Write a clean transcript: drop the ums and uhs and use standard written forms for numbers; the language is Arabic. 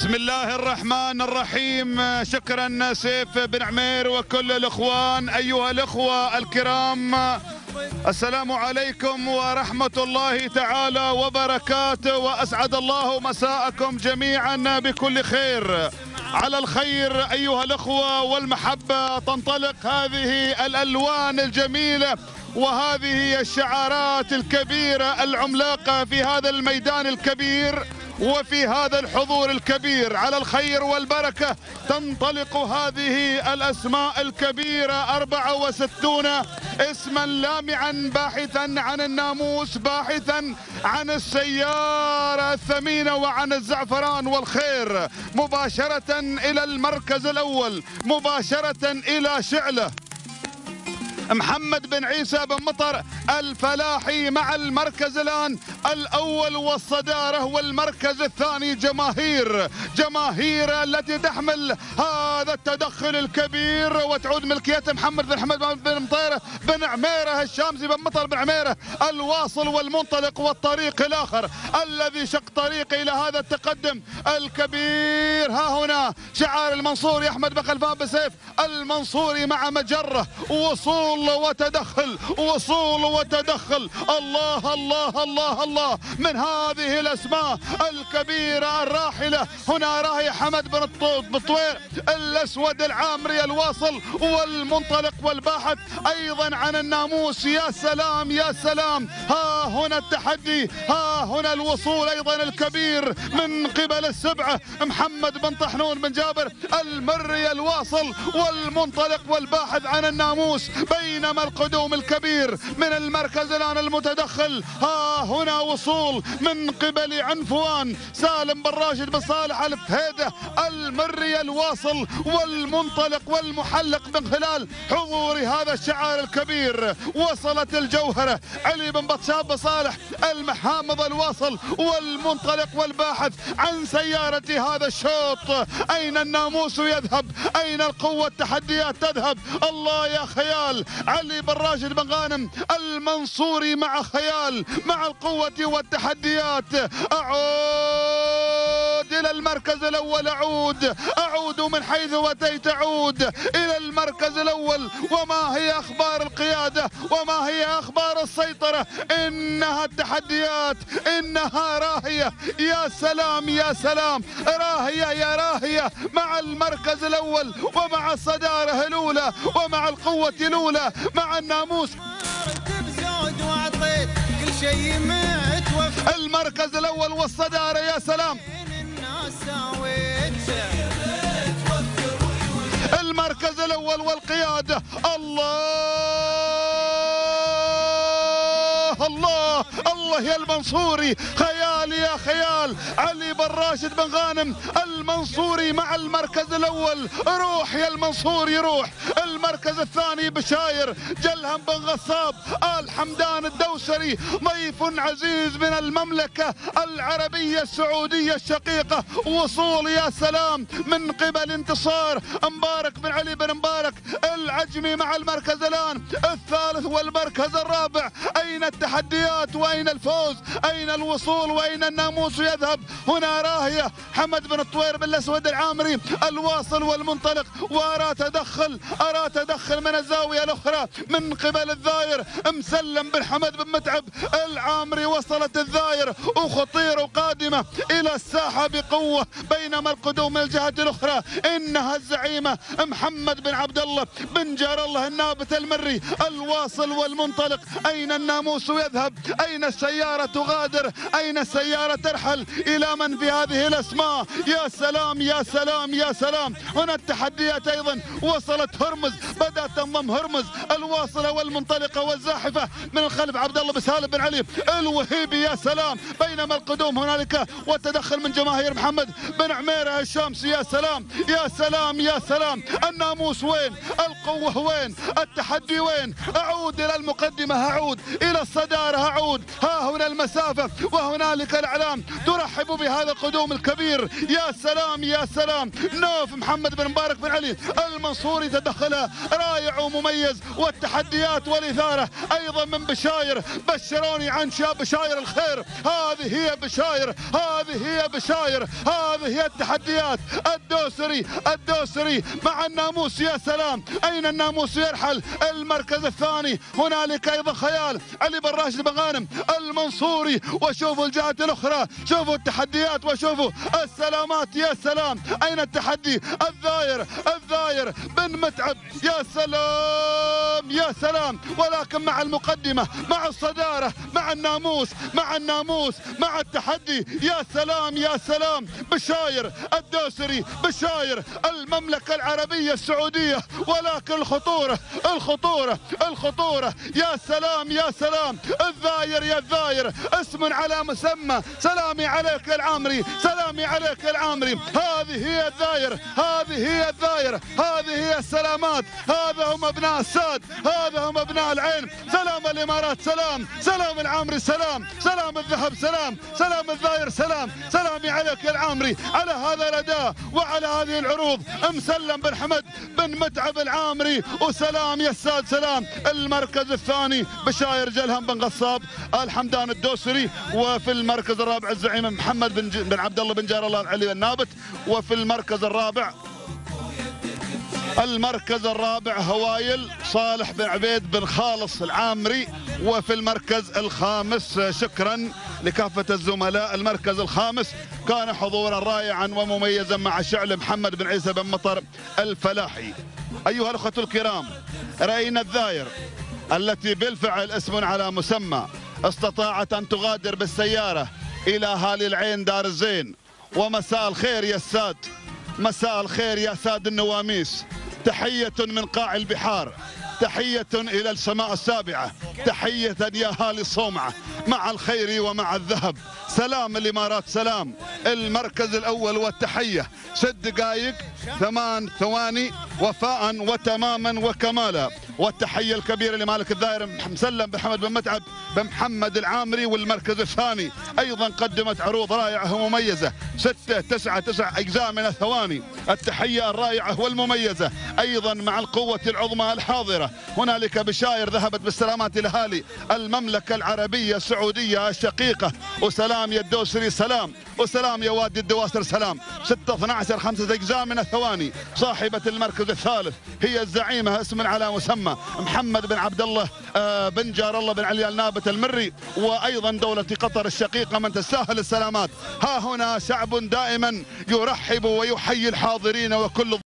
بسم الله الرحمن الرحيم. شكرا سيف بن عمير وكل الإخوان. أيها الإخوة الكرام، السلام عليكم ورحمة الله تعالى وبركاته، وأسعد الله مساءكم جميعا بكل خير. على الخير أيها الإخوة والمحبة تنطلق هذه الألوان الجميلة وهذه الشعارات الكبيرة العملاقة في هذا الميدان الكبير وفي هذا الحضور الكبير. على الخير والبركة تنطلق هذه الأسماء الكبيرة، 64 اسما لامعا باحثا عن الناموس، باحثا عن السيارة الثمينة وعن الزعفران والخير، مباشرة إلى المركز الأول، مباشرة إلى شعلة محمد بن عيسى بن مطر الفلاحي مع المركز الآن الأول والصدارة، والمركز الثاني جماهير التي تحمل هذا التدخل الكبير، وتعود ملكية محمد بن حمد بن مطيرة بن عميرة الشامسي بن مطر بن عميرة الواصل والمنطلق، والطريق الآخر الذي شق طريق إلى هذا التقدم الكبير. ها هنا شعار المنصوري أحمد بن خلفان بسيف المنصوري مع مجرة، وصول وتدخل، وصول وتدخل. الله الله الله الله من هذه الأسماء الكبيرة الراحلة. هنا راهي حمد بن الطوير الأسود العامري الواصل والمنطلق والباحث أيضا عن الناموس. يا سلام يا سلام. ها هنا التحدي، ها هنا الوصول أيضا الكبير من قبل السبعة محمد بن طحنون بن جابر المري الواصل والمنطلق والباحث عن الناموس، بينما القدوم الكبير من المركز الآن المتدخل. ها هنا وصول من قبل عنفوان سالم بن راشد بن صالح الفهيدة المري الواصل والمنطلق والمحلق من خلال حضور هذا الشعار الكبير. وصلت الجوهرة علي بن بطشاب بن صالح المحامض الواصل والمنطلق والباحث عن سيارة هذا الشوط. أين الناموس يذهب؟ أين القوة؟ التحديات تذهب. الله يا خيال. علي بن راشد بن غانم المنصوري مع خيال، مع القوة والتحديات. أعود إلى المركز الأول، أعود من حيث أتيت، أعود إلى المركز الأول. وما هي أخبار القيادة؟ وما هي أخبار السيطرة؟ إنها التحديات، إنها راهية. يا سلام يا سلام. راهية يا راهية مع المركز الأول ومع الصدارة الأولى ومع القوة الأولى مع الناموس. المركز الأول والصدارة. يا سلام. المركز الأول والقيادة. الله الله الله يا المنصوري. خيال يا خيال. علي بن راشد بن غانم المنصوري مع المركز الأول. روح يا المنصوري روح. المركز الثاني بشاير جلهم بن غصاب آل حمدان الدوسري، ضيف عزيز من المملكة العربية السعودية الشقيقة. وصول يا سلام من قبل انتصار مبارك بن علي بن مبارك العجمي مع المركز الآن الثالث والمركز الرابع. أين التحديات وأين الفوز؟ أين الوصول وأين الناموس يذهب؟ هنا راهية حمد بن الطوير بن الأسود العامري الواصل والمنطلق، وأرى تدخل من الزاوية الأخرى من قبل الذاير مسلم بن حمد بن متعب العامري. وصلت الذاير وخطير وقادمة إلى الساحة بقوة، بينما القدوم من الجهة الأخرى إنها الزعيمة محمد بن عبد الله بن جار الله النابت المري الواصل والمنطلق. أين الناموس يذهب؟ أين السيارة تغادر؟ أين السيارة ترحل؟ إلى من في هذه الأسماء؟ يا سلام يا سلام يا سلام. هنا التحديات أيضا. وصلت هرمز، بدأت تنضم هرمز الواصلة والمنطلقة والزاحفة من الخلف عبد الله بن سالم بن علي الوهيبي. يا سلام. بينما القدوم هنالك والتدخل من جماهير محمد بن عميرة الشامسي. يا سلام يا سلام يا سلام. الناموس وين؟ القوة وين؟ التحدي وين؟ أعود إلى المقدمة، أعود إلى الصدارة، أعود. ها هنا المسافة وهنالك الإعلام ترحب بهذا القدوم الكبير. يا سلام يا سلام، نوف محمد بن مبارك بن علي المنصوري تدخلها رائع ومميز، والتحديات والإثارة أيضا من بشاير. بشروني عن شاب بشاير الخير، هذه هي بشاير، هذه هي بشاير، هذه هي التحديات. الدوسري مع الناموس. يا سلام، أين الناموس يرحل؟ المركز الثاني هنالك أيضا خيال علي بن راشد بن غانم المنصوري. وشوفوا الجهة الأخرى، شوفوا التحديات وشوفوا السلامات. يا سلام، أين التحدي؟ الذاير بن متعب. يا سلام يا سلام، ولكن مع المقدمة، مع الصدارة، مع الناموس، مع التحدي. يا سلام يا سلام، بشاير الدوسري، بشاير المملكة العربية السعودية. ولكن الخطورة. يا سلام يا سلام، الذاير يا الذاير اسم على مسمى. سلامي عليك يا العامري، سلامي عليك يا العامري. هذه هي الذاير، هذه هي السلامات. هذا هم ابناء الساد، هذا هم ابناء العين. سلام الامارات، سلام العامري، سلام الذهب، سلام الذاير، سلامي عليك يا العامري على هذا الاداء وعلى هذه العروض. مسلم بن حمد بن متعب العامري، وسلام يا الساد. سلام المركز الثاني بشاير جلهم بن غصاب الحمدان الدوسري. وفي المركز الرابع الزعيم محمد بن عبد الله بن جار الله العلي النابت. وفي المركز الرابع هوايل صالح بن عبيد بن خالص العامري. وفي المركز الخامس، شكرا لكافة الزملاء، المركز الخامس كان حضورا رائعا ومميزا مع شعل محمد بن عيسى بن مطر الفلاحي. أيها الأخوة الكرام، رأينا الذاير التي بالفعل اسم على مسمى استطاعت أن تغادر بالسيارة إلى أهالي العين دار الزين. ومساء الخير يا الساد، مساء الخير يا ساد النواميس. تحية من قاع البحار، تحية إلى السماء السابعة، تحية يا أهالي الصومعة مع الخير ومع الذهب. سلام الإمارات، سلام المركز الأول. والتحية 6 دقائق 8 ثواني وفاء وتماما وكمالا. والتحية الكبيرة لمالك الذاير مسلم بن حمد بن متعب بن محمد العامري. والمركز الثاني أيضا قدمت عروض رائعة ومميزة، 6 9 أجزاء من الثواني. التحية الرائعة والمميزة أيضا مع القوة العظمى الحاضرة. هنالك بشاير ذهبت بالسلامات إلى أهالي المملكة العربية السعودية الشقيقة. وسلام يا الدوسري، وسلام يا وادي الدواسر، 6 12 5 أجزاء من الثواني. صاحبة المركز الثالث هي الزعيمة اسم على مسمى محمد بن عبد الله بن جار الله بن علي النابت المري. وأيضا دولة قطر الشقيقة من تستاهل السلامات. ها هنا شعب دائما يرحب ويحيي الحاضرين وكل